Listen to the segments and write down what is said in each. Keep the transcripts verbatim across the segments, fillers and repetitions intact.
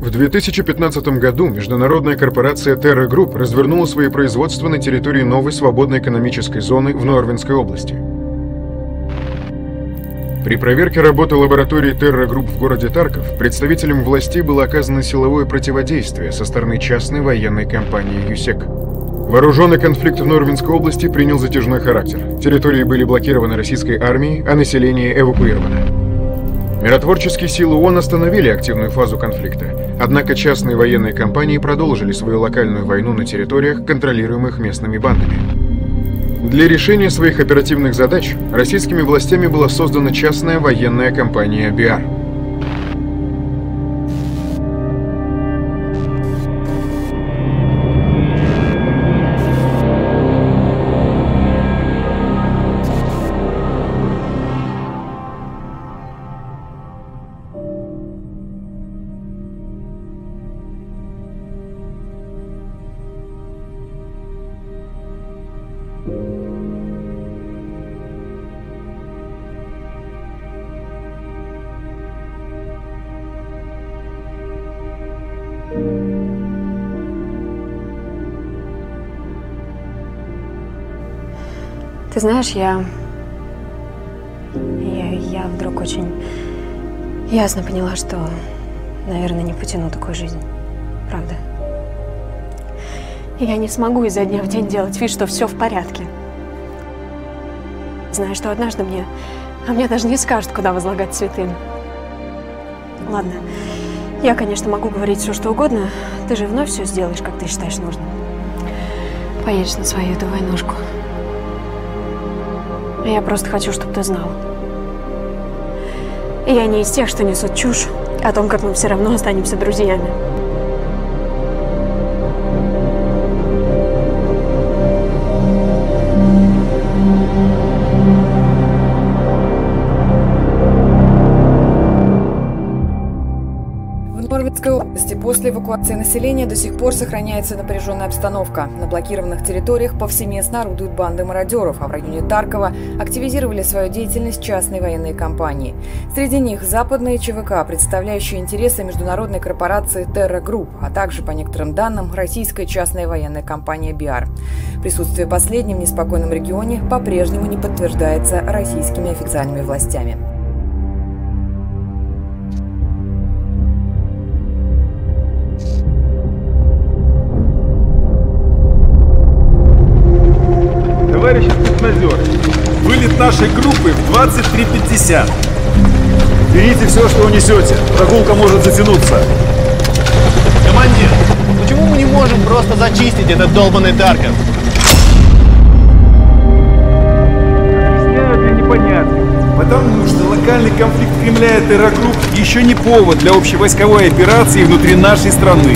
В две тысячи пятнадцатом году международная корпорация Terra Group развернула свои производства на территории новой свободной экономической зоны в Норвинской области. При проверке работы лаборатории Terra Group в городе Тарков представителям властей было оказано силовое противодействие со стороны частной военной компании ЮСЕК. Вооруженный конфликт в Норвинской области принял затяжной характер. Территории были блокированы российской армией, а население эвакуировано. Миротворческие силы ООН остановили активную фазу конфликта, однако частные военные компании продолжили свою локальную войну на территориях, контролируемых местными бандами. Для решения своих оперативных задач российскими властями была создана частная военная компания би ар. Ты знаешь, я... я... я вдруг очень ясно поняла, что, наверное, не потяну такую жизнь. Правда. Я не смогу изо дня в день делать вид, что все в порядке. Знаю, что однажды мне... А мне даже не скажут, куда возлагать цветы. Ладно. Я, конечно, могу говорить все, что угодно. Ты же вновь все сделаешь, как ты считаешь нужным. Поедешь на свою эту войнушку. Я просто хочу, чтобы ты знал. Я не из тех, что несут чушь о том, как мы все равно останемся друзьями. В Норвинской области после эвакуации населения до сих пор сохраняется напряженная обстановка. На блокированных территориях повсеместно орудуют банды мародеров, а в районе Таркова активизировали свою деятельность частные военные компании. Среди них западные ЧВК, представляющие интересы международной корпорации Terra Group, а также, по некоторым данным, российская частная военная компания би ар. Присутствие последней в неспокойном регионе по-прежнему не подтверждается российскими официальными властями. Товарищи спецназеры, вылет нашей группы в двадцать три пятьдесят. Берите все, что унесете. Прогулка может затянуться. Командир, почему мы не можем просто зачистить этот долбанный Тарков? Объясняю для непонятных. Потому что локальный конфликт Кремля и Terra Group еще не повод для общевойсковой операции внутри нашей страны.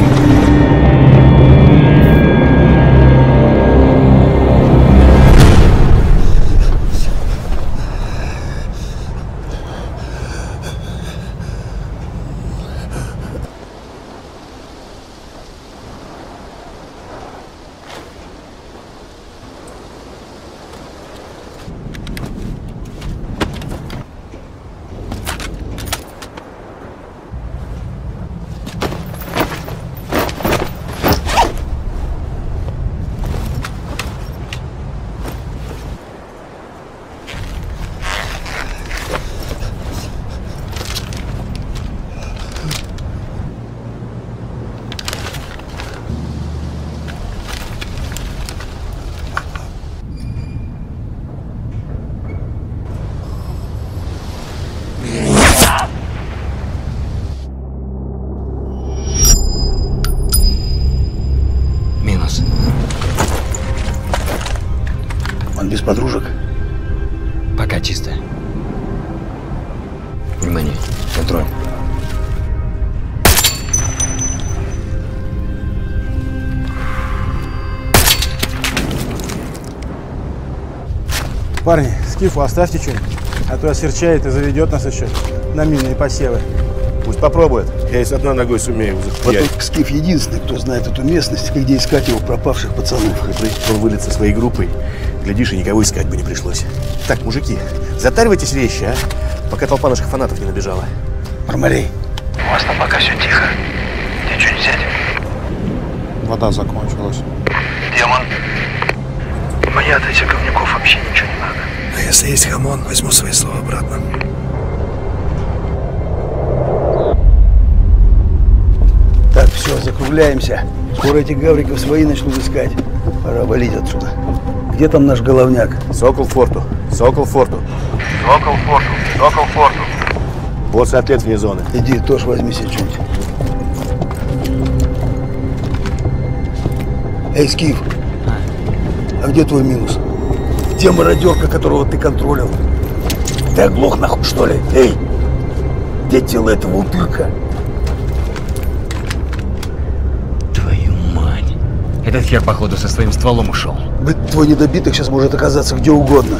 Без подружек? Пока чисто. Внимание, контроль. Парни, скифу оставьте что-нибудь, а то осерчает и заведет нас еще на минные посевы. Пусть попробует. Я и с одной ногой сумею захуять. Вот скиф единственный, кто знает эту местность, где искать его пропавших пацанов. Он вылет со своей группой. Глядишь, и никого искать бы не пришлось. Так, мужики, затаривайтесь вещи, а? Пока толпа наших фанатов не набежала. Бармалей, у вас там пока все тихо. Тебе что, не взять? Вода закончилась. Демон. Мне от этих говнюков вообще ничего не надо. А если есть хамон, возьму свои слова обратно. Так, все, закругляемся. Скоро этих гавриков свои начнут искать. Пора валить отсюда. Где там наш головняк? Сокол форту. Сокол форту. Сокол форту. Сокол форту. После ответ вне зоны. Иди, тоже возьми себе что-нибудь. Эй, Скиф, а где твой минус? Где мародерка, которого ты контролил? Ты оглох нахуй, что ли? Эй, где тело этого утырка? Твою мать. Этот хер, походу, со своим стволом ушел. Быть твой недобиток сейчас может оказаться где угодно.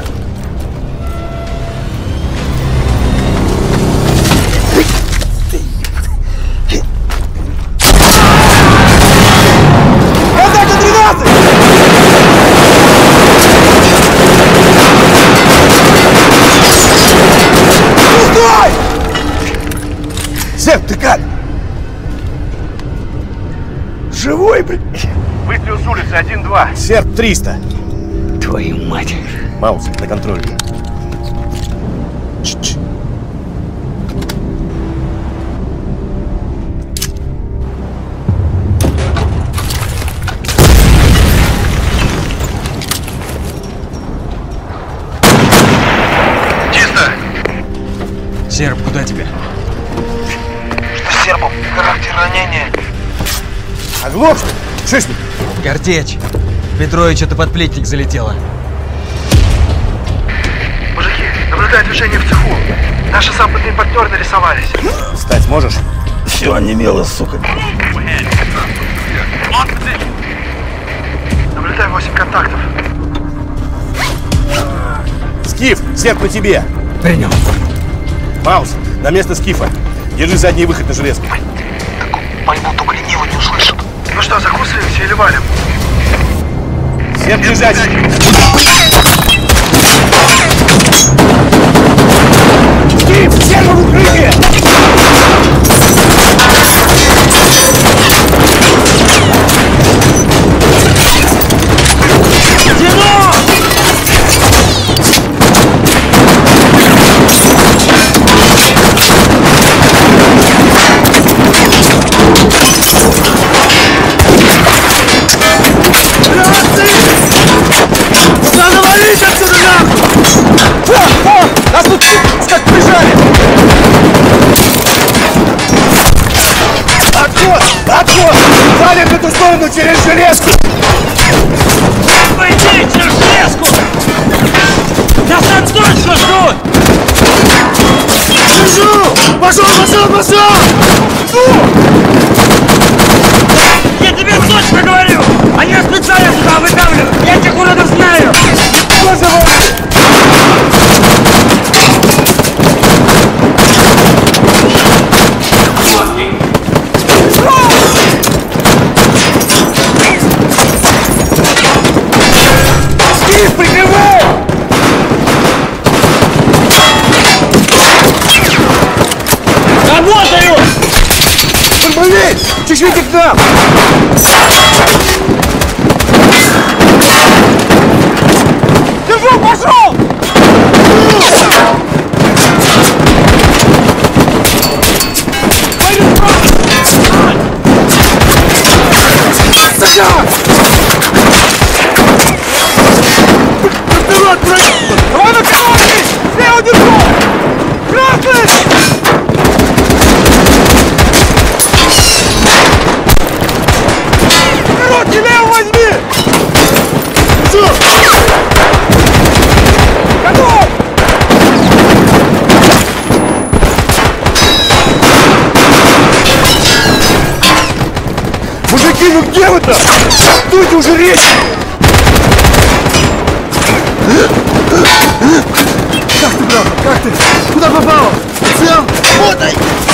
Зев, ты как? Живой, блядь? Выстрел с улицы один-два. Серп триста. Твою мать. Маус, на контроле. Чисто. Серп, куда тебя? Что с сербом? Характер ранения. Оглох, что ли? Что с ним? Картечь. Петрович, это под плетник залетело. Мужики, наблюдаю движение в цеху. Наши западные партнеры нарисовались. Встать можешь? Все онемело, сука. Наблюдаю восемь контактов. Скиф, серп на тебе. Принял. Маус, на место Скифа. Держи задний выход на железку. Пойму, только ленивый не услышит. Ну что, закусываемся или валим? Серп лежать. Скиф, серп в укрытие! Нас тут как прижали! Отход! Отход! Валим в эту сторону через железку! Пойди через железку! Нас там точно ждут! Держу! Пошел, пошел, пошел! Я тебе точно говорю! Они специально сюда выдавливают! Я этих уродов знаю! Боже мой! Скиф, прикрывай! Работаю! Блин! Чуть-чуть к нам! Держу, пошел! Вперед, брат! Давай на колонки! Слева держу! Красный! Вперед, не лево возьми! Все! Готов! Мужики, ну где вы там? Дуйте уже речь! Как ты, брат? Как ты? Куда попал? Цел? Мотай!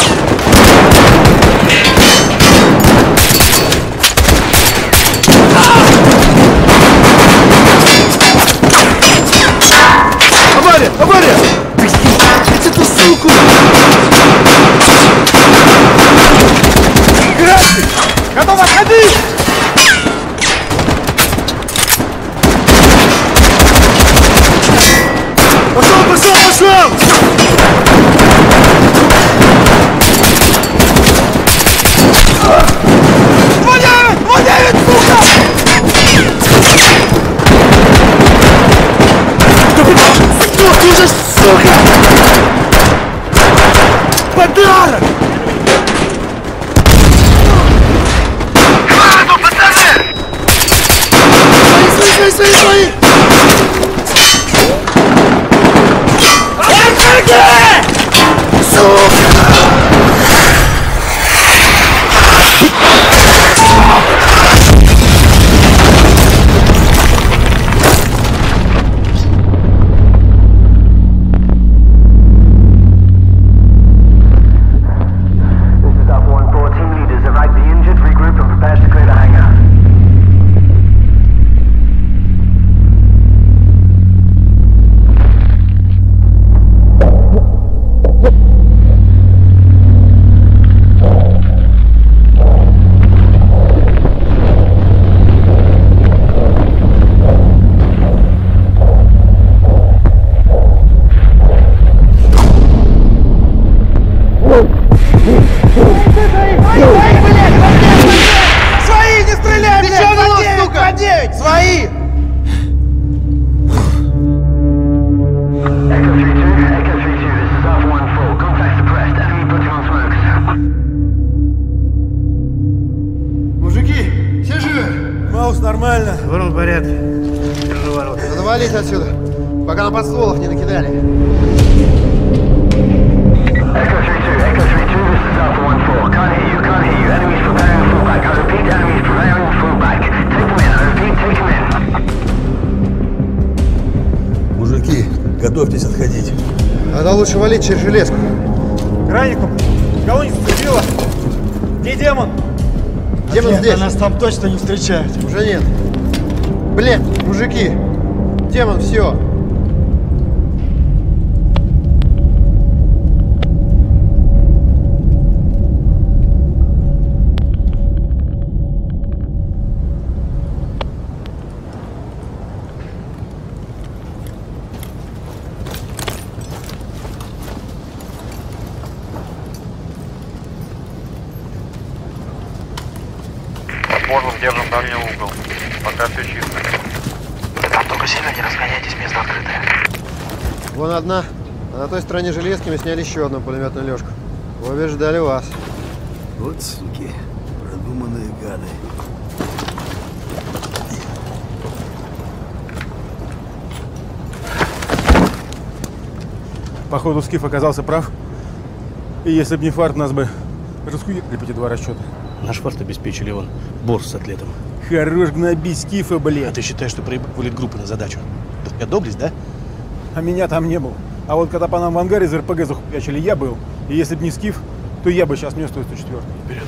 Авария! Авария! Эту суку! Красный! сука! Подарок! Хвату, пацаны! Свои, свои, свои, свои! Сука! Свои, не стреляй, блядь! По девять, по девять! Свои! Мужики, все живы? Маус, нормально. Ворон, порядок. Держу ворота. Надо валить отсюда, пока на подстволах не накидали. Мужики, готовьтесь отходить. Надо лучше валить через железку. Гранику, кого-нибудь зацепило? Где демон? Демон здесь. Нас там точно не встречают. Уже нет. Блять, мужики. Демон, все. Понял, держим дальний угол. Пока все чисто. Там только сильно не разгоняйтесь, место открытое. Вон одна. А на той стороне железки мы сняли еще одну пулеметную лёжку. Обе ждали вас. Вот суки, продуманные гады. Походу, Скиф оказался прав. И если бы не фарт, нас бы расхуярили по эти два расчета. Наш фарт обеспечили он борт с атлетом. Хорош гнобить Скифа, блин. А ты считаешь, что проебал вылет группы на задачу? Это доблесть, да? А меня там не было. А вот когда по нам в ангаре из РПГ захуячили, я был. И если бы не Скиф, то я бы сейчас место сто четвёртый. Вперед.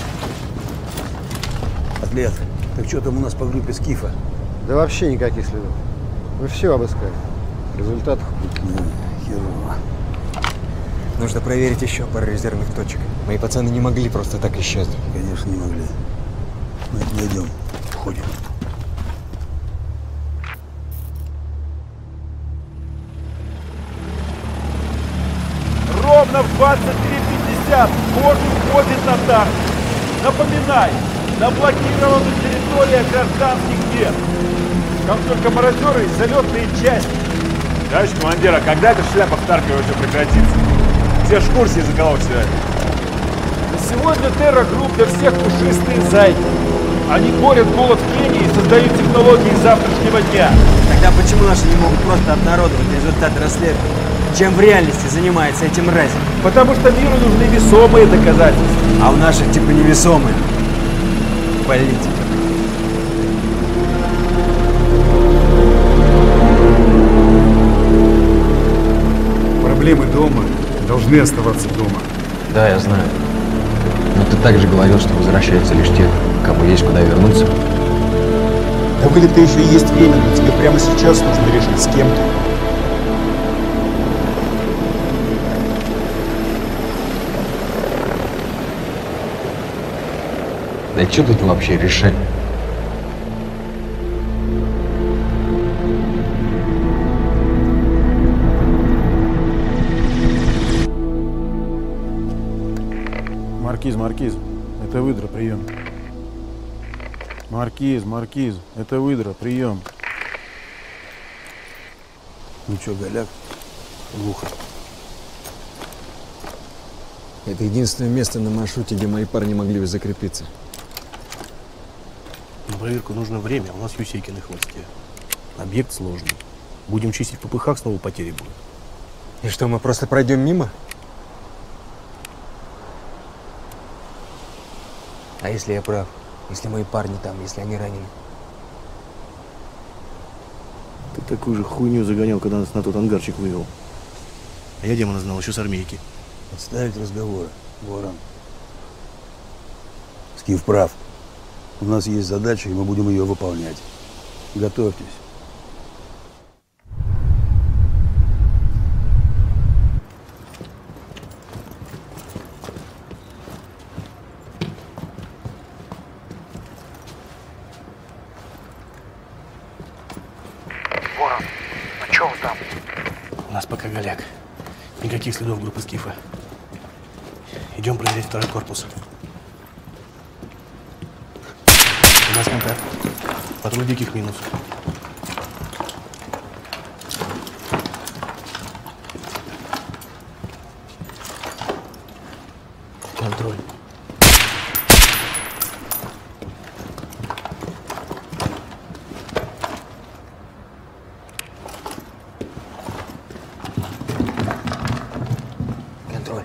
Атлет, так что там у нас по группе Скифа? Да вообще никаких следов. Мы все обыскали. Результатов. Ну, херово. Нужно проверить еще пару резервных точек. Мои пацаны не могли просто так исчезнуть. Конечно, не могли. Мы их найдем. Входим. Ровно в двадцать три пятьдесят бот уходит на тарт. Напоминаю, заблокирована территория гражданских дел. Там только мародеры и залетные части. Товарищ командир, а когда эта шляпа в Таркове уже прекратится? Все ж в курсе, из-за кого все это. Сегодня Терра Групп для всех пушистые зайки. Они борют голод в Кении и создают технологии завтрашнего дня. Тогда почему наши не могут просто обнародовать результаты расследования? Чем в реальности занимается этим разин? Потому что миру нужны весомые доказательства. А у наших типа невесомые. Политика. Проблемы дома должны оставаться дома. Да, я знаю. Но ты также говорил, что возвращаются лишь те, кому есть куда вернуться. До вылета еще есть время, но тебе прямо сейчас нужно решить с кем-то. Да что тут вообще решать? Маркиз, Маркиз, это выдра, прием. Маркиз, Маркиз, это выдра, прием. Ну что, Голяк, Глухо. Это единственное место на маршруте, где мои парни могли бы закрепиться. На проверку нужно время, а у нас Юсейки на хвосте. Объект сложный. Будем чистить в ППХ, снова потери будут. И что, мы просто пройдем мимо? А если я прав? Если мои парни там, если они ранены? Ты такую же хуйню загонял, когда нас на тот ангарчик вывел. А я демона знал еще с армейки. Отставить разговоры, Ворон. Скиф прав. У нас есть задача, и мы будем ее выполнять. Готовьтесь. Ворон, ну чё вы там? У нас пока голяк. Никаких следов группы Скифа. Идем проверять второй корпус. У нас контакт. Патруль диких минус. Контроль. Контроль.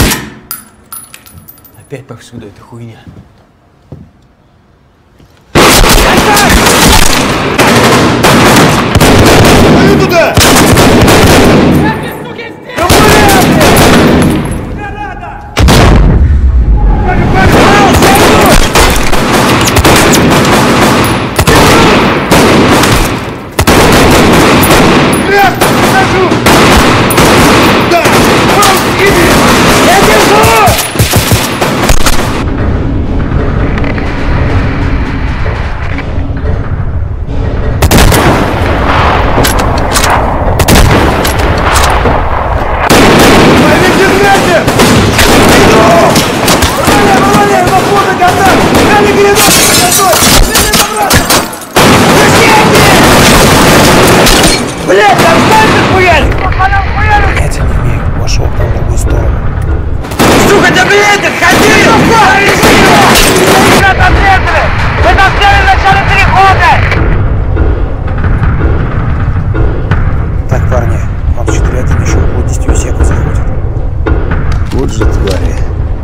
Опять повсюду эта хуйня. Туда! Блять, там снайпер хуярит! Понятия не имею. Пошел там в другую сторону. Сука, да блять, отходи! Ребят, отрезали! Мы достали начало перехода! Так, парни, он в четыре один еще около десяти Юсеков заходит. Вот же твари.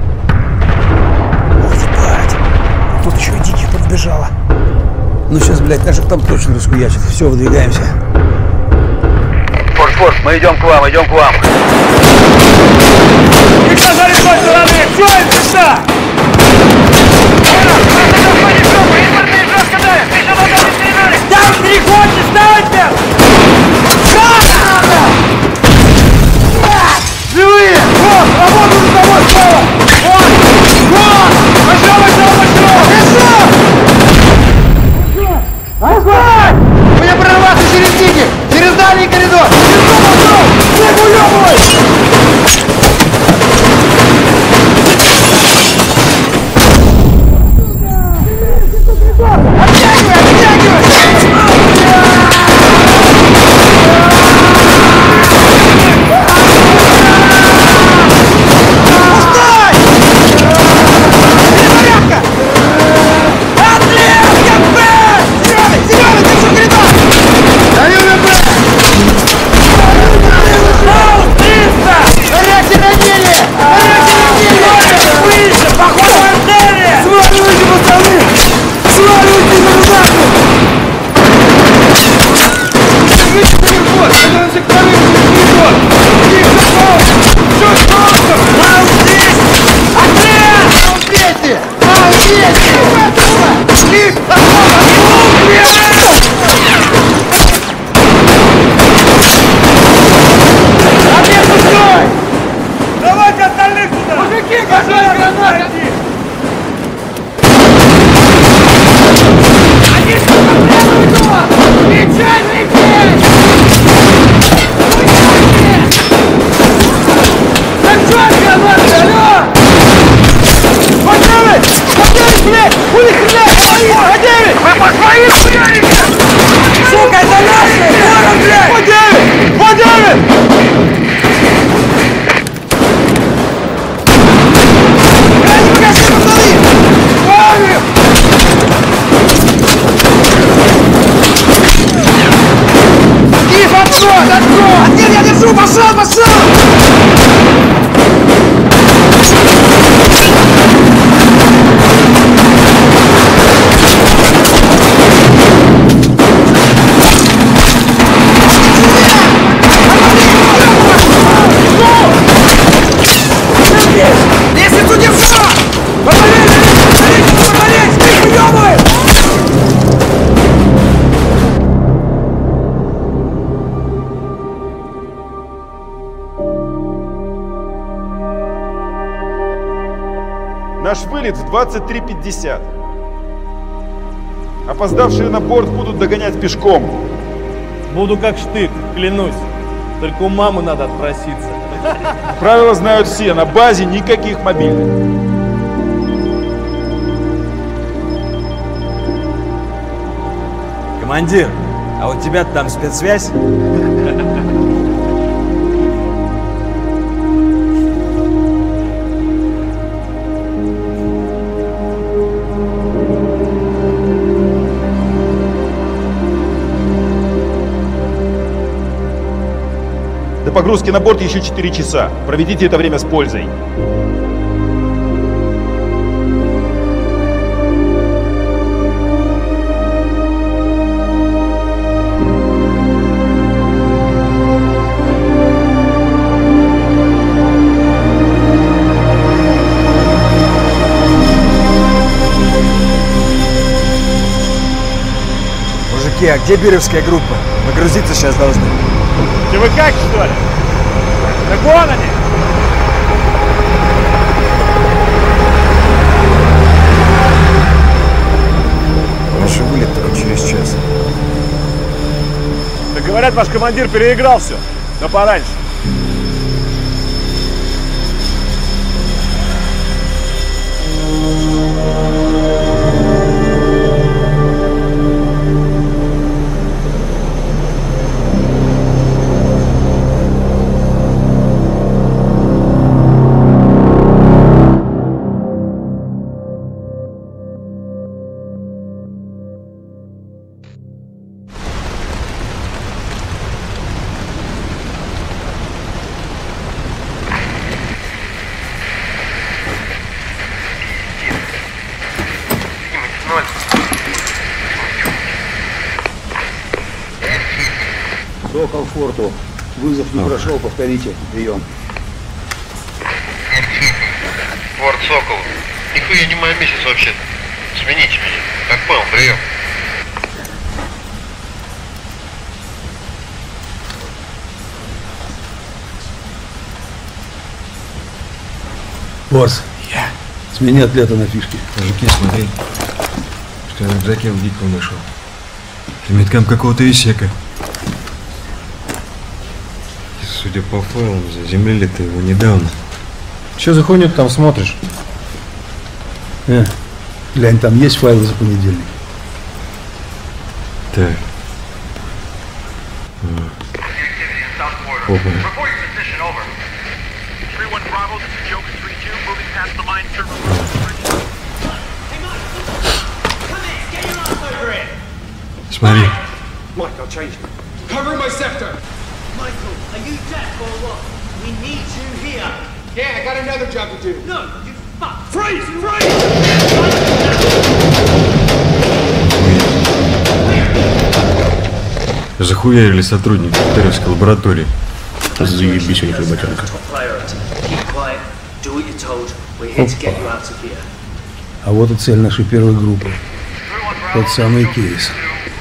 Ох, ебать. Тут еще и диких подбежало. Ну сейчас, блядь, наших там точно расхуячат. Все, выдвигаемся. Форс, Форс, мы идем к вам, идем к вам. Их сажали с той стороны! Все, это пизда! Там переходите, ставите! Живые! Вот, работу за тобой справа! Вот! Вот! Пошел, пошел, пошел! Пошел! У меня прорваться через диких! Через дальний коридор! Пошел, пошел! Снег уебывай! Давайте остальных сюда! Мужики, готовы гранаты! Они что-то прямо идут! Печальный пень! Отход! Отход! Нет, я держу! Пошел! Пошел! Лестницу держу! Помолись! Помолись! Помолись! Ты уёбывай! Наш вылет в двадцать три пятьдесят. Опоздавшие на борт будут догонять пешком. Буду как штык, клянусь. Только у мамы надо отпроситься. Правила знают все, на базе никаких мобильных. Командир, а у тебя там спецсвязь? До погрузки на борт еще четыре часа. Проведите это время с пользой. Мужики, а где Биревская группа? Погрузиться сейчас должны. Ты вы как, что ли? Так вон они! Наш вылет только через час. Да говорят, ваш командир переиграл все, но пораньше. Сокол форту. Вызов не прошел, повторите. Прием. Форт Сокол. Нихуя не мой месяц вообще-то. Смените меня. Как понял, прием. Босс. Я. Смени атлета на фишке. Мужики, смотри, что я в рюкзаке у Дикого нашел. Это медкам какого-то исека. Судя по файлам, заземлили-то его недавно. Че за хуйню ты там смотришь? Э, глянь, там есть файлы за понедельник. Так. Опа. Смотри. Michael, change. Cover my sector. Michael, are you deaf or what? We need you here. Yeah, I got another job to do. No, you fuck. Freeze! Freeze! Захуярили сотрудники Теревской лаборатории. Заебись у них работенка. А вот и цель нашей первой группы. Тот самый кейс.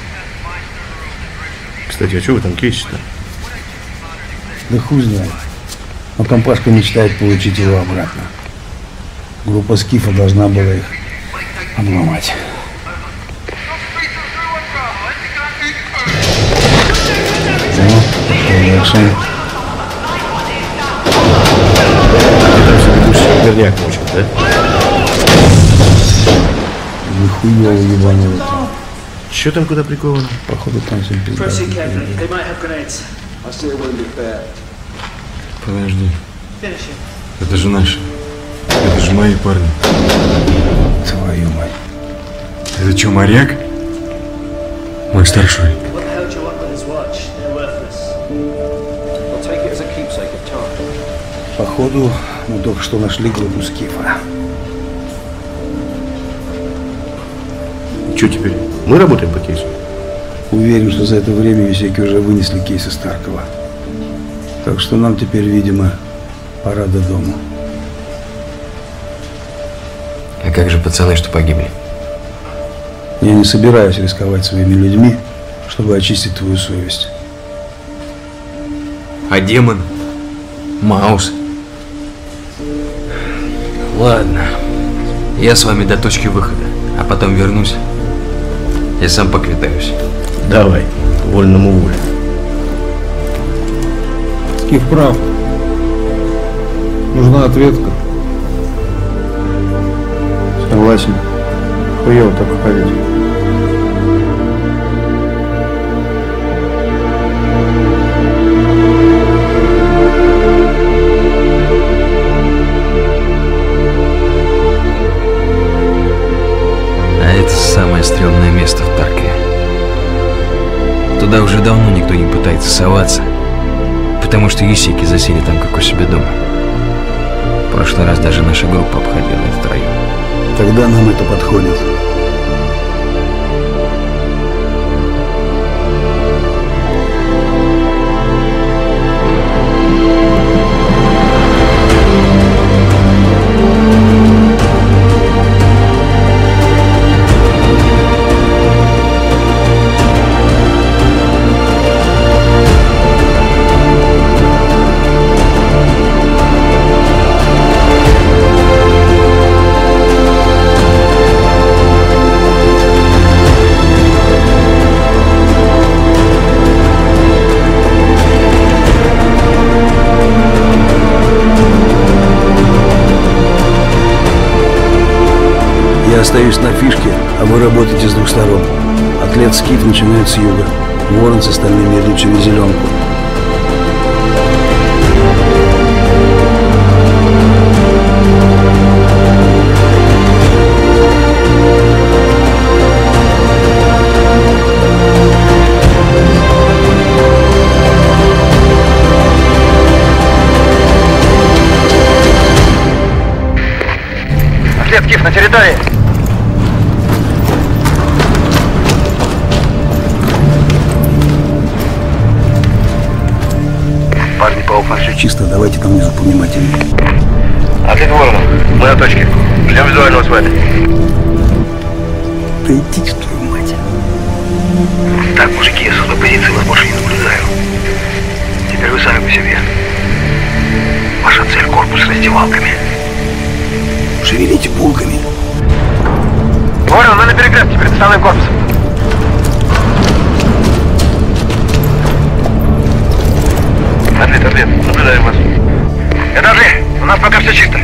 Кстати, а что вы там кейсите-то? Да хуй знает. Но компашка мечтает получить его обратно. Группа Скифа должна была их обломать. Ну, дальше. Ты там все ведущий верняк мучит, да? Нихуя ебануло. Че там куда приковано? Походу там все пизда. Подожди. Это же наши. Это же мои парни. Твою мать. Это что, моряк? Мой старший. Походу, мы только что нашли группу Скифа. И что теперь? Мы работаем по кейсу? Уверен, что за это время Юсеки уже вынесли кейс из Таркова. Так что нам теперь, видимо, пора до дома. А как же пацаны, что погибли? Я не собираюсь рисковать своими людьми, чтобы очистить твою совесть. А демон? Маус? Ладно. Я с вами до точки выхода, а потом вернусь и сам поквитаюсь. Давай, вольному воле. Скиф прав. Нужна ответка. Согласен. Хуево так уходить. А это самое стрёмное место в Таркове. Туда уже давно никто не пытается соваться, потому что Юсеки засели там, как у себя дома. В прошлый раз даже наша группа обходила этот район. Тогда нам это подходит. Я остаюсь на фишке, а вы работаете с двух сторон. Отряд Скиф начинает с юга. Ворон с остальными идут через зеленку. Отряд Скиф на территории. Парни, по окнам все чисто, давайте там внизу повнимательнее. Отряд Ворона, мы на точке. Ждем визуального света. Да идите, твою мать. Так, мужики, я с одной позиции вас больше не наблюдаю. Теперь вы сами по себе. Ваша цель — корпус с раздевалками. Шевелите булками. Ворон, мы на перекрестке перед основным корпусом. Ответ, ответ, наблюдаем вас. Этажи, у нас пока все чисто.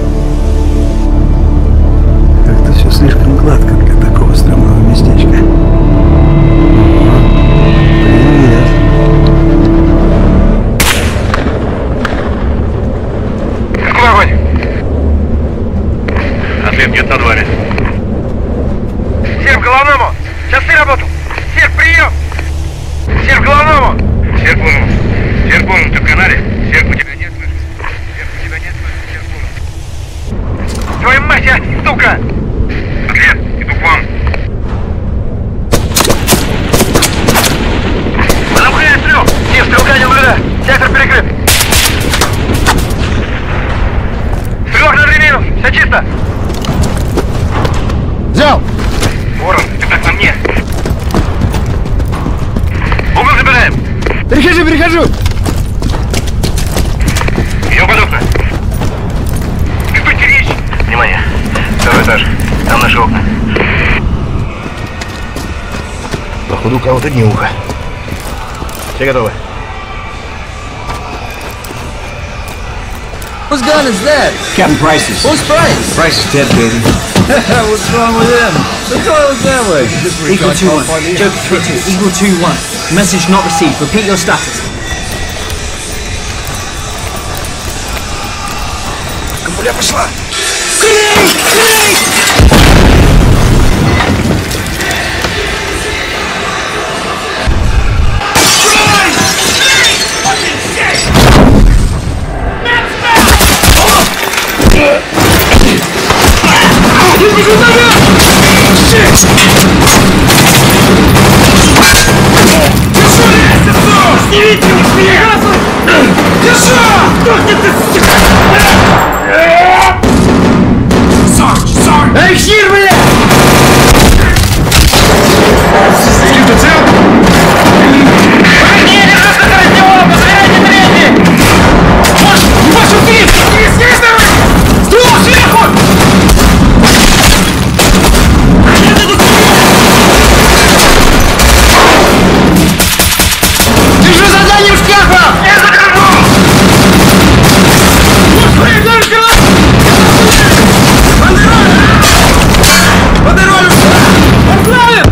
Как-то все слишком гладко для такого стрёмного местечка. Привет. Какой огонь? Ответ нет на дворе. Серп, головному! Часы работал! Серп, прием! Серп, головному! Серп, понял. Серп, понял, ты в канале? Серп, у тебя нет слышно? Серп, у тебя нет слышно? Серп, понял. Твою мать, а, сука! Ответ, иду к вам. Замыкай стрел! Сив, стрелка не наблюдаю! Сектор перекрыт! Стрелок на три минус! Все чисто! Взял! Ворон, ты так на мне! Угол забираем! Перехожу, перехожу! Идем подобно! Готовьте речь! Внимание! Второй этаж. Там наши окна. Походу, у кого-то дневуха. Все готовы? Whose gun is that? Captain Price's. Who's Price? Price is dead, baby. What's wrong with him? The toilet's that way. Eagle two one. Joker three two. Eagle two one. Message not received. Repeat your status. Камбуля пошла! Эй, Хир, бля! Ты цел? Не, не рассказывай него! Посмотрите третий! Маш, Маша, ты! Не съездовай! Ствол сверху! Держи задание в шкафа! Я закажу! Господи, только! Бандероль! Отправим!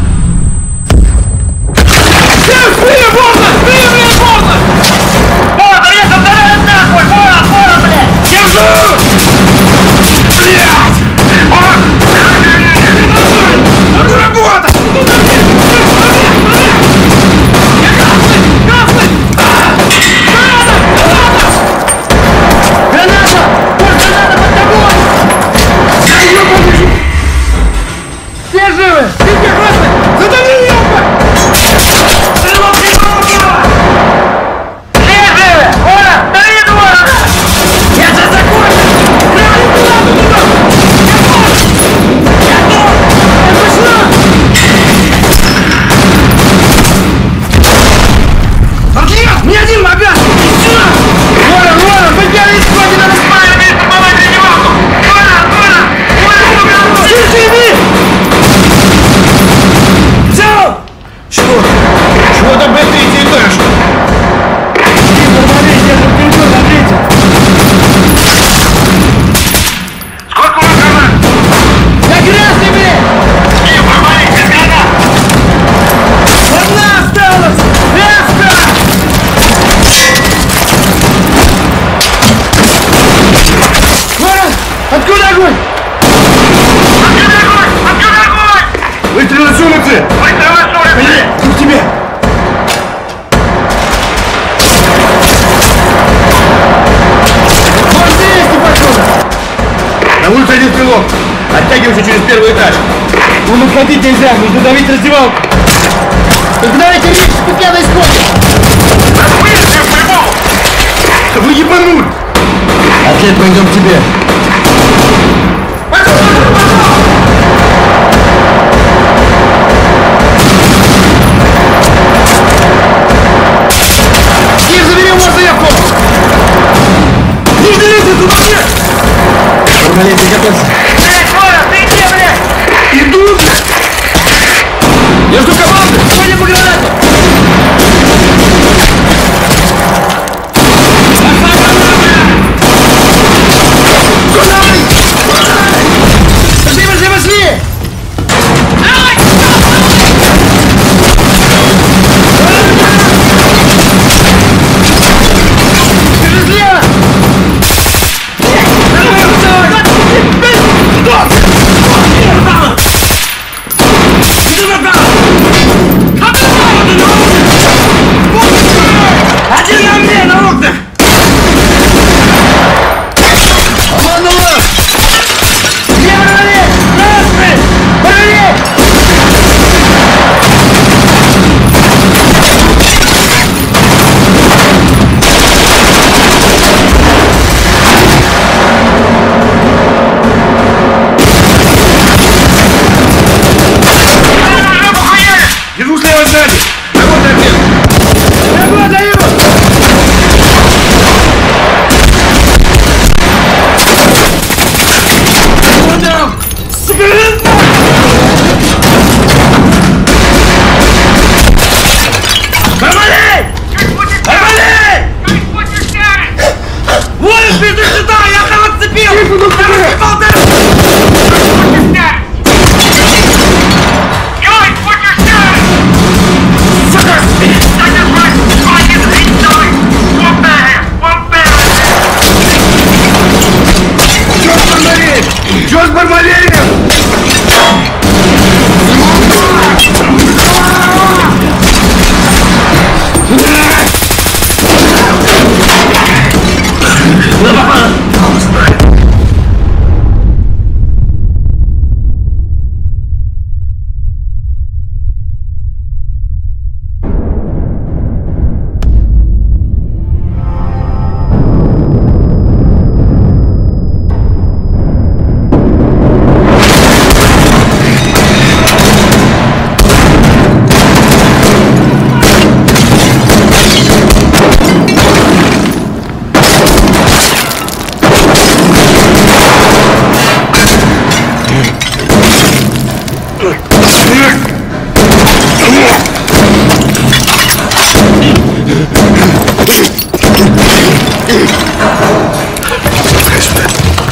Всем спили, можно! Спили, блядь, можно! Вот, резко вторая нахуй! Вон, вон, блядь! Держу! Блядь! Работа! Я красный! Красный! Граната! Граната! Граната! Вот граната под тобой! Я ее побежу! Все живы! Ты где, красный? Задави ее! Мне один магаз! Вора, вора, подняли из коди, надо спать! Вместе помочь тренировку! Вора, вора! Вора, живи! Взял! Чего? Чего там, блядь, ты идешь? Тихо, смотри, я тут перейду на третьем! Сколько у вас команд? Я красный, блядь! Не, помоги, без гранат! Одна осталась! Резко! Откуда огонь? Откуда огонь? Откуда огонь? Выстрелы с улицы! Выстрелы с улицы! Иду к тебе! Вот здесь не пошел! На улице один стрелок! Оттягивайся через первый этаж! Вон уходить нельзя, нужно давить раздевалку! Так давайте речь, специально исходит! Отвыйте по-любому! Да вы ебанули! Ответ, пойдем к тебе! Киев, заберем вас заявку! Не делите туда нет! Журналист, готовься! Блядь, Вора, ты где, блядь? Иду! Я жду команды! Ходим по гранате! Пошли, пошли, пошли! Давай! Держи слева! Давай, давай!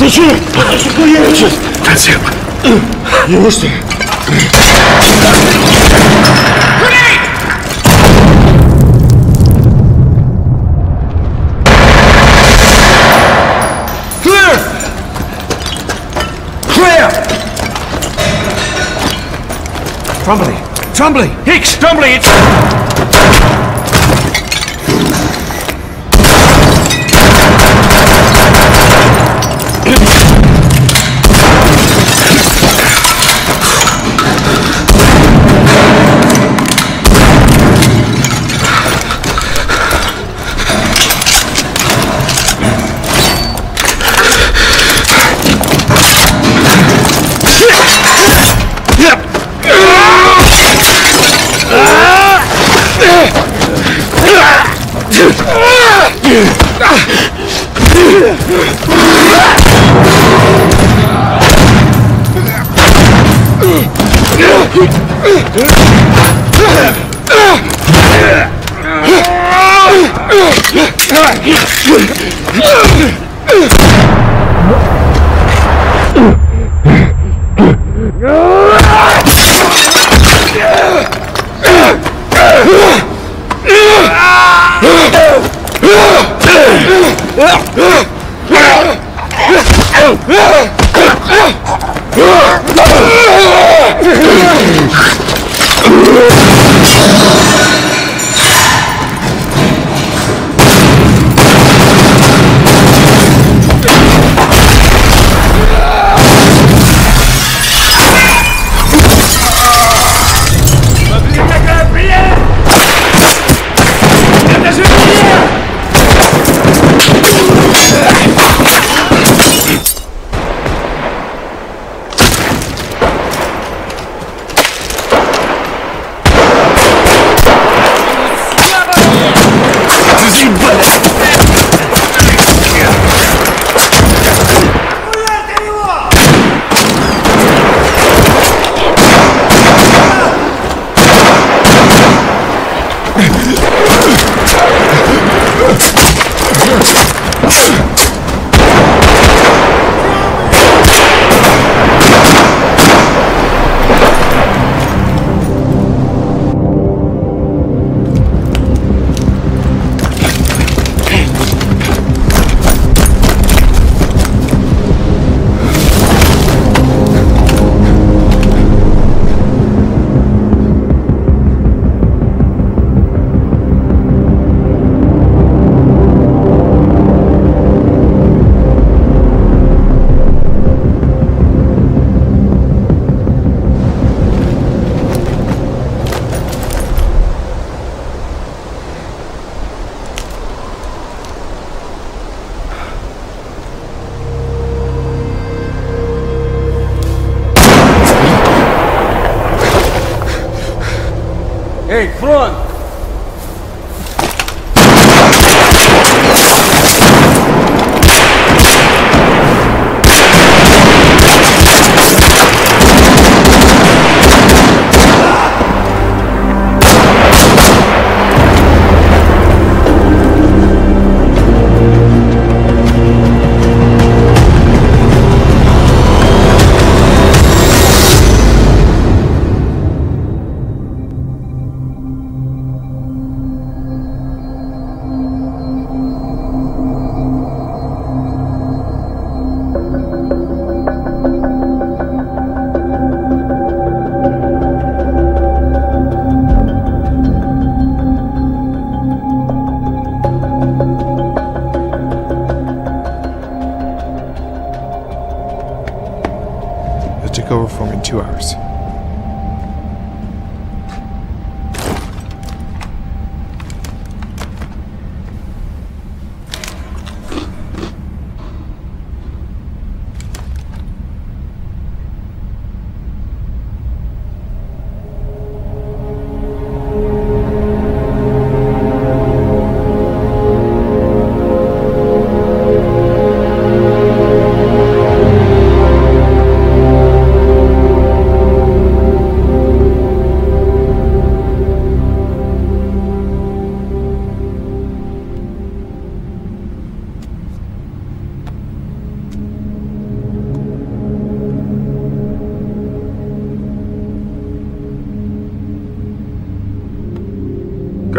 Ключи! Ключи! Зачем? Его что? Clear! Clear! Trombley! Trombley! Hicks! Trombley! It's... Эй, фронт! Over from in two hours.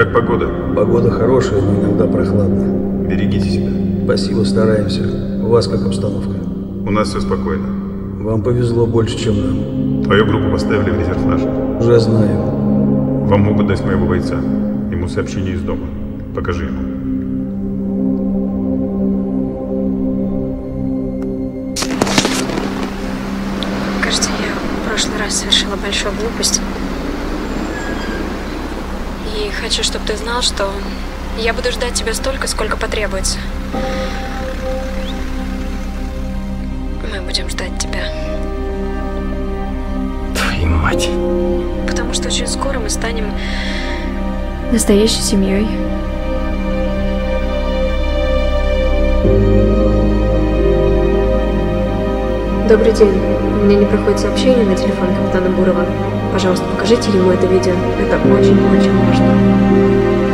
Как погода? Погода хорошая, но иногда прохладно. Берегите себя. Спасибо, стараемся. У вас как обстановка? У нас все спокойно. Вам повезло больше, чем нам. Твою группу поставили в резерв наших. Уже знаю. Вам могут дать моего бойца. Ему сообщение из дома. Покажи ему. Кажется, я в прошлый раз совершила большую глупость. И хочу, чтобы ты знал, что я буду ждать тебя столько, сколько потребуется. Мы будем ждать тебя. Твою мать. Потому что очень скоро мы станем настоящей семьей. Добрый день. У меня не проходит сообщение на телефон капитана Бурова. Пожалуйста, покажите ему это видео. Это очень-очень важно.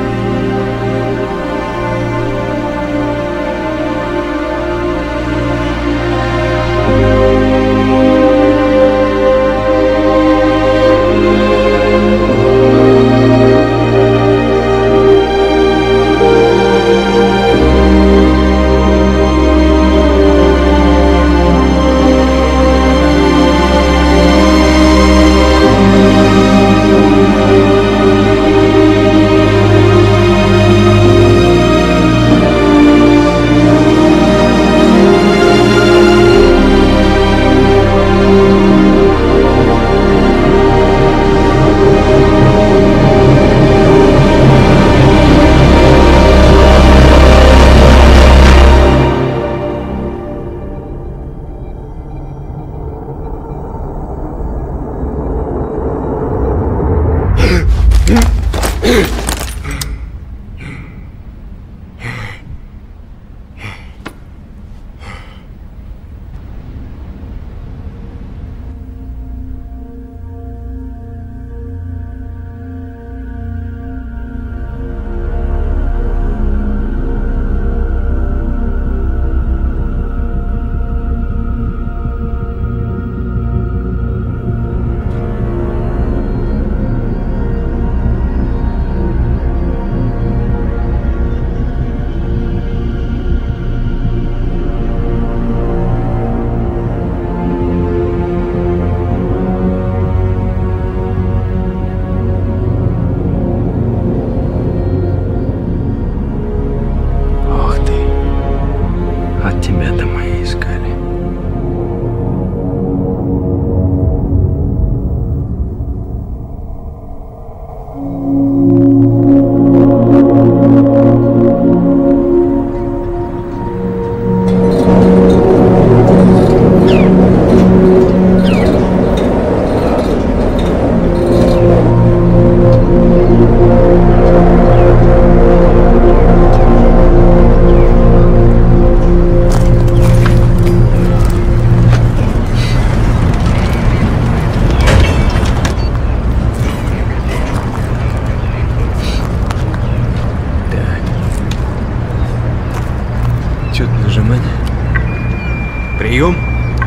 Прием.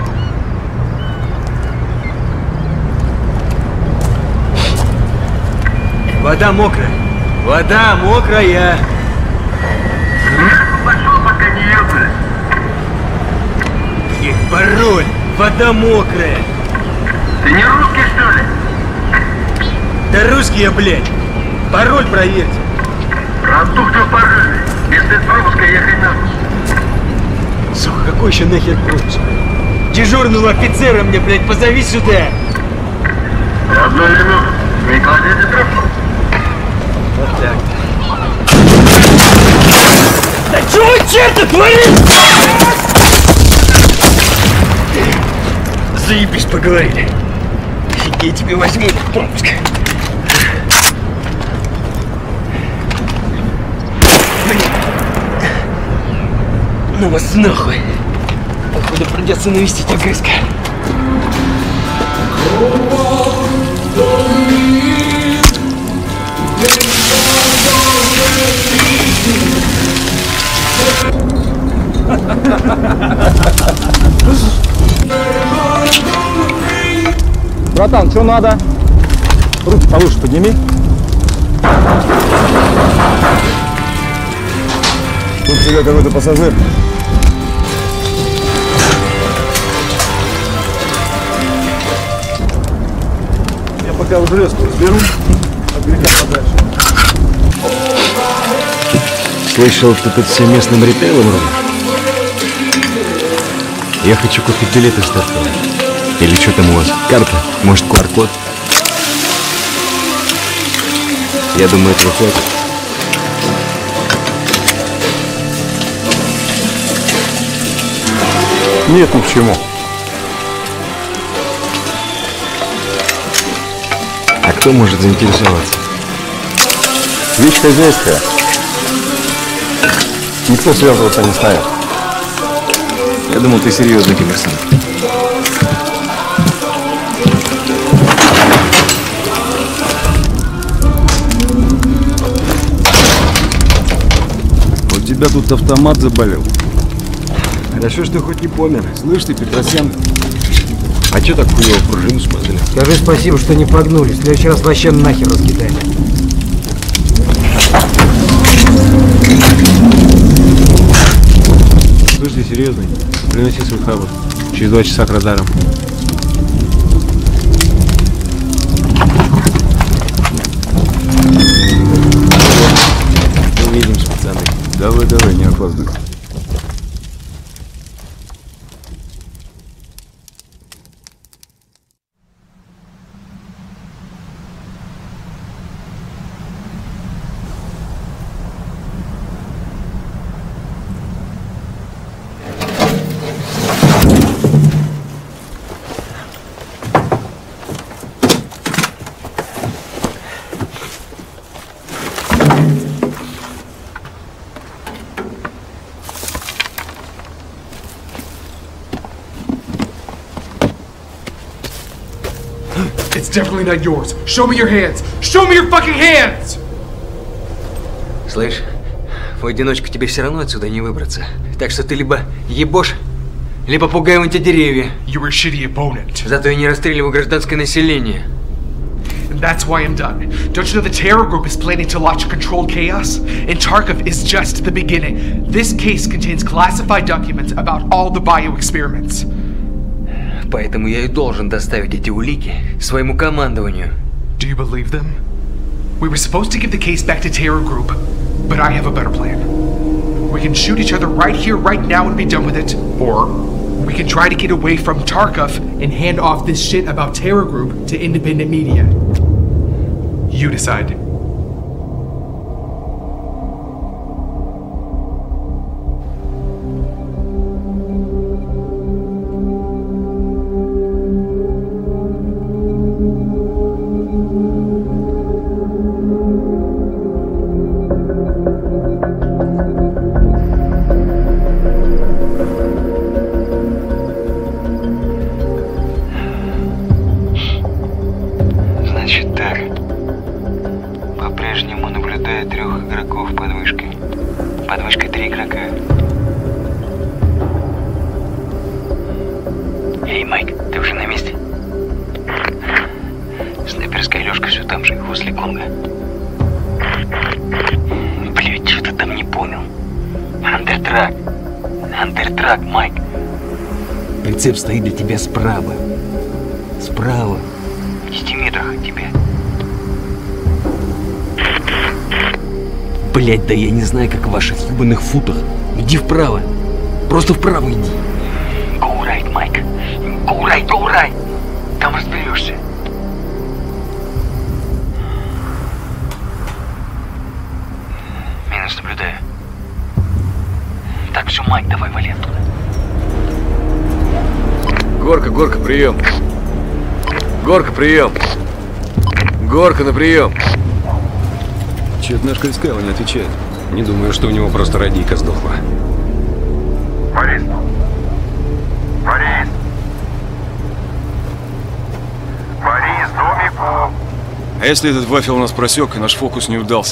Вода мокрая. Вода мокрая. Пошел, пока не ебали. Их пароль. Вода мокрая. Ты не русский, что ли? Да русский я, блядь. Пароль проверьте. Продуктов пожарный. Если пропуска, ехай на. Сука, какой еще нахер пропуск? Дежурного офицера мне, блядь, позови сюда. Одну минуту. Не кладите трубку. Вот так. Да что вы, черт, творите? Заебись, поговорили. Я тебе возьму пропуск. Ну вас нахуй. Походу придется навестить огрызка. Братан, что надо? Руки повыше подними. Тут у тебя какой-то пассажир. Я пока в железку разберу, от греха подальше. Слышал, ты тут всем местным ритейлом рубишь? Я хочу купить билеты стартовые. Или что там у вас? Карта? Может, ку ар код? Я думаю, этого хватит. Нет, ни к чему. А кто может заинтересоваться? Вещь хозяйская. Никто связываться не станет. Я думал, ты серьезный коммерсант. У тебя тут автомат заболел. Хорошо, что хоть не помер. Слышь ты, Петросян. А чё так хуёво пружину смазали? Скажи спасибо, что не погнули. В следующий раз вообще нахер раскидали. Слышь ты, серьезный. Приноси свой хабр. Через два часа к радарам. Увидимся, пацаны. Давай, давай, не опаздывай. It's definitely not yours. Show me your hands. Show me your fucking hands! Слышь, в одиночку тебе все равно отсюда не выбраться. Так что ты либо ебошь, либо пугаем эти деревья. You were a shitty opponent. Зато я не расстреливаю гражданское население. And that's why I'm done. Don't you know the terror group is planning to launch a controlled chaos? And Tarkov is just the beginning. This case contains classified documents about all the bio-experiments. Поэтому я и должен доставить эти улики своему командованию. Do you believe them? We were supposed to give the case back to Terror Group, but I have a better plan. We can shoot each other right here, right now and be done with it. Or we can try to get away from Tarkov and hand off this shit about Terror Group to independent media. You decide. Значит так. По-прежнему наблюдаю трех игроков под вышкой. Под вышкой три игрока. Эй, Майк, ты уже на месте? Снайперская лёжка все там же, возле Конга. Блять, что ты там не понял? Андертрак. Андертрак, Майк. Прицеп стоит для тебя справа. Справа. В десяти метрах от тебя. Блять, да я не знаю, как в ваших ебаных футах. Иди вправо. Просто вправо иди. Go right, Майк. Go right, go right. Там разберешься. Минус наблюдаю. Так, все, Майк, давай вали оттуда. Горка, Горка, прием. Горка, прием. Горка, на прием. Чё-то наш Крискайло не отвечает. Не думаю, что у него просто радийка сдохла. Борис! Борис! Борис, домику! А если этот вафел нас просек, и наш фокус не удался?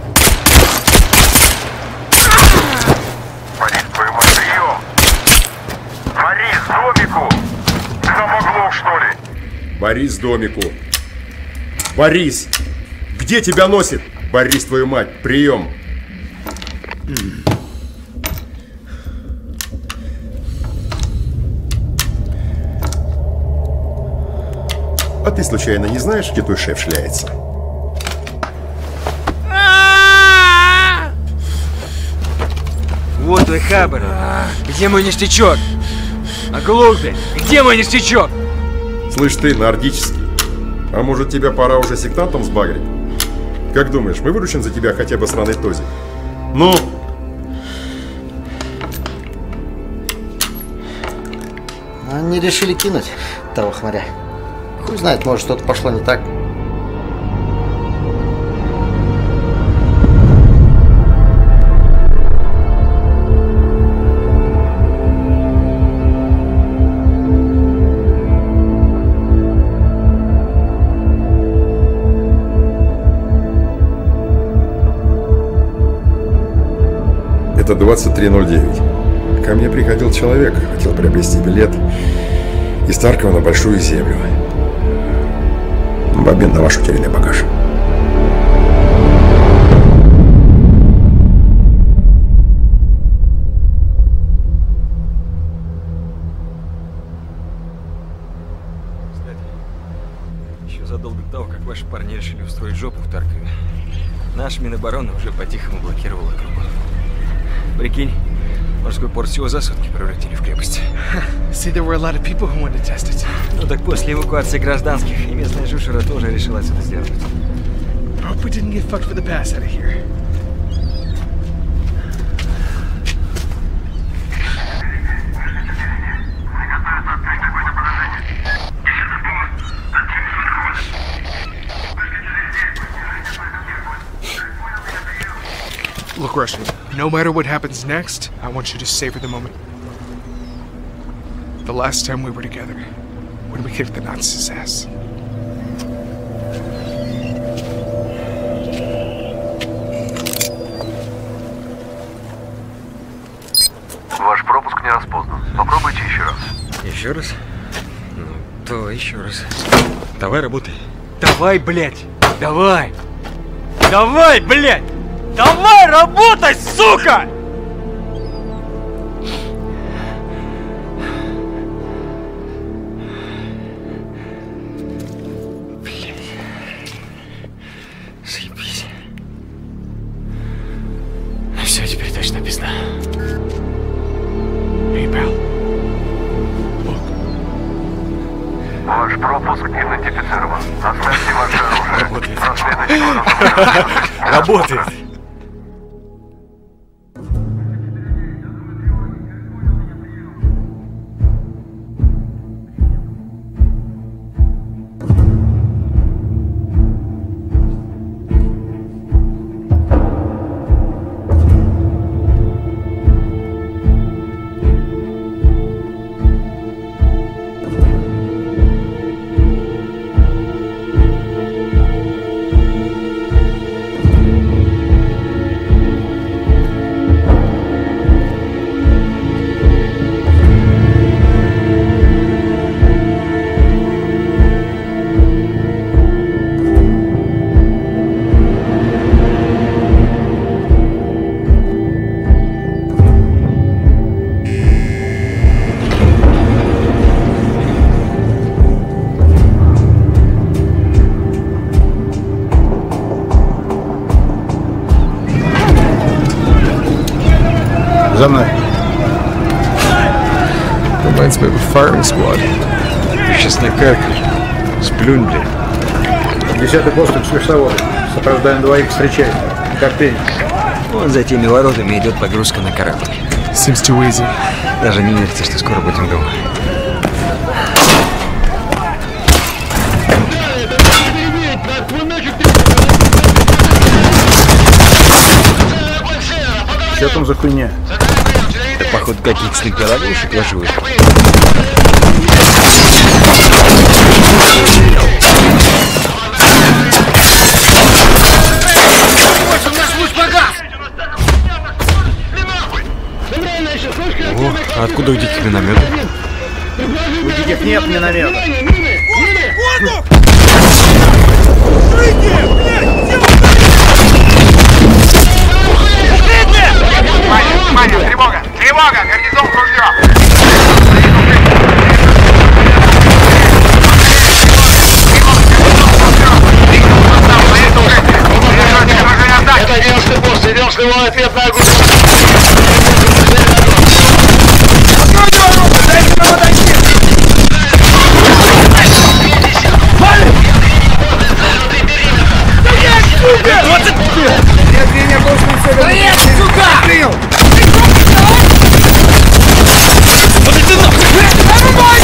Борис, твою мать, прием! Борис, домику! Ты там оглох, что ли? Борис, домику. Борис! Где тебя носит? Борис, твою мать, прием. А ты случайно не знаешь, где твой шеф шляется? Вот твой хабар. Где мой ништячок? Оглох, блядь. Где мой ништячок? Слышь ты, нордический. А может, тебя пора уже сектантом сбагрить? Как думаешь, мы выручим за тебя хотя бы сраный тозик? Ну? Они решили кинуть того хмаря. Хуй знает, может, что-то пошло не так. Это двадцать три ноль девять. Ко мне приходил человек, хотел приобрести билет из Таркова на Большую Землю. В обмен на ваш утерянный багаж. Еще задолго до того, как ваши парни решили устроить жопу в Таркове, наш Минобороны уже по-тихому блокировал округу. Прикинь, морской порт всего за сутки превратили в крепость. See, there were a lot of people who wanted to test it. Ну так после эвакуации гражданских и местная жушера тоже решила это сделать. Hope we didn't get fucked for the pass out of here. Look, Russian, no matter what happens next, I want you to savor the moment. The last time we were together, when we kicked the Nazis' ass. Ваш пропуск не распознан. Попробуйте еще раз. Еще раз? Ну, давай еще раз. Давай, работай. Давай, блядь! Давай! Давай, блядь! Давай, работай, сука! Блядь. Заебись. Все, теперь точно пизда. Hey, pal. Ваш пропуск идентифицирован. Оставьте ваше оружие. До следующего разговора. Работает. За мной. Reminds me of a firing squad. Сейчас накаркаешь. Сплюнь, блядь. Десятый пост экскурсовод. Сопровождаем двоих, встречаем. Как ты? Вон за теми воротами идет погрузка на корабль. Seems too easy. Даже не верится, что скоро будем дома. Что там за хуйня? Это, походу, какие-то снайпера-ловушек ложуют. О, а откуда у диких минометы? У диких нет миномета. Внимание, внимание, тревога! Тревога! Гарнизон в ружье! Принял! Вот это нахуй!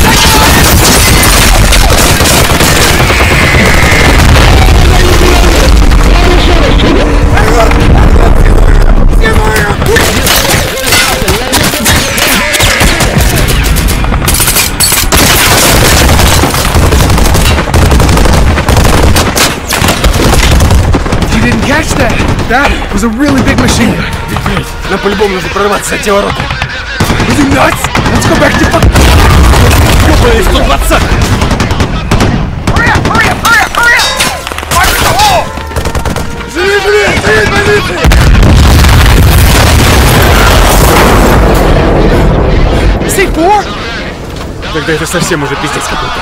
Catch that! That was a really big machine. Нам по-любому нужно прорваться от те ворота. Are you nuts? Let's go back to fuck. Ёбаный сто двадцать! Hurry up! Hurry up! Hurry up! Hurry up! Fire in the hole! Живи, живи! Живи, позиции! си фор? Тогда это совсем уже пиздец какой-то.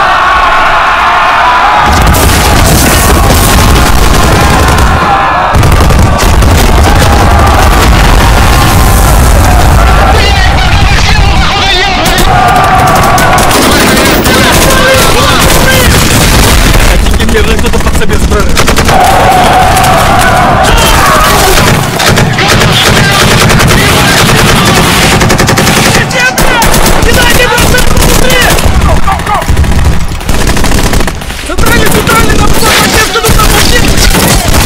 Кто-то под собой справится. Кидайте просто быстрее! Центральный, центральный, нам нужно поддержку, нужно поддержку!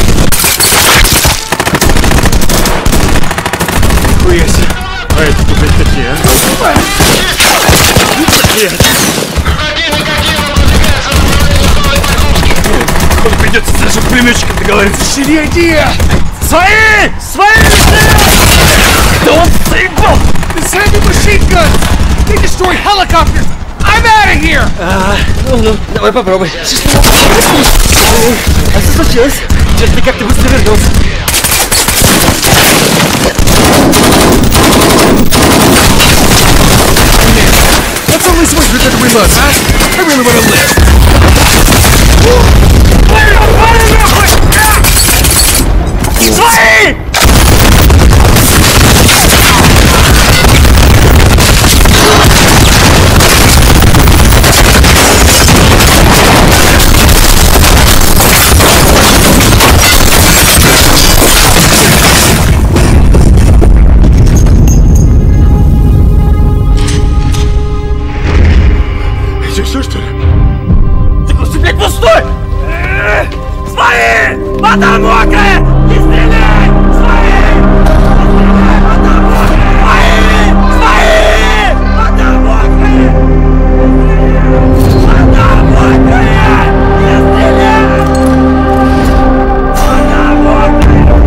Хуясь. А это тут блядь такие, а? Блядь. Придется с нашим пулеметчиком договориться. Середия! Свои! Свои! Да он заебал! This heavy machine guns! They destroy helicopters! I'm out of here! А, ну, ну, давай попробуй. А что случилось? Что-то ты как-то быстро вернулся. That's only so much good we must, huh? I really want to live. Свои! Ты что, что ли? Ты просто, блядь, пустой! Свои! Вода мокрая! Не стреляй! Свои! Вода мокрая! Свои! Свои! Вода мокрая! Вода мокрая! Не стреляй! Вода мокрая!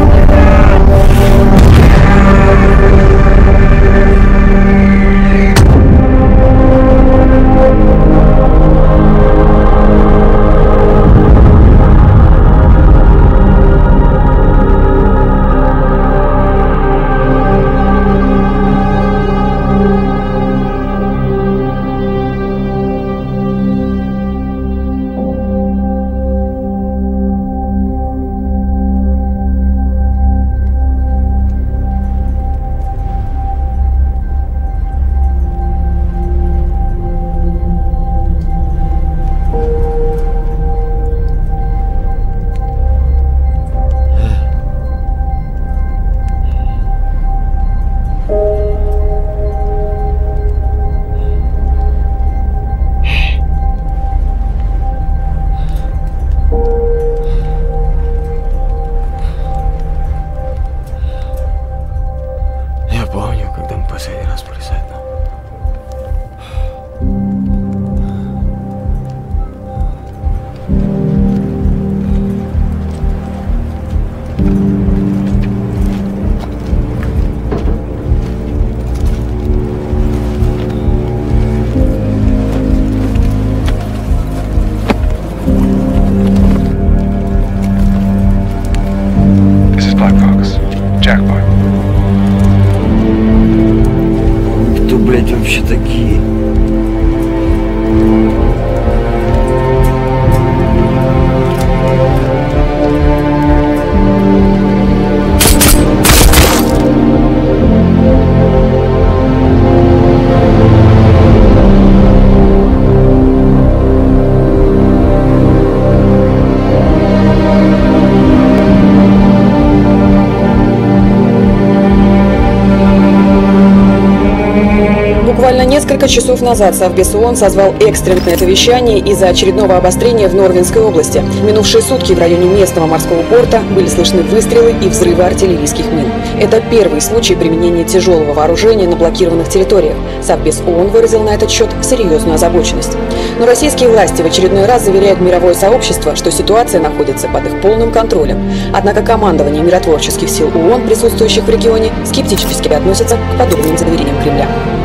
вообще такие? Буквально несколько часов назад Совбез ООН созвал экстренное совещание из-за очередного обострения в Норвинской области. В минувшие сутки в районе местного морского порта были слышны выстрелы и взрывы артиллерийских мин. Это первый случай применения тяжелого вооружения на блокированных территориях. Совбез ООН выразил на этот счет серьезную озабоченность. Но российские власти в очередной раз заверяют мировое сообщество, что ситуация находится под их полным контролем. Однако командование миротворческих сил ООН, присутствующих в регионе, скептически относится к подобным заверениям Кремля.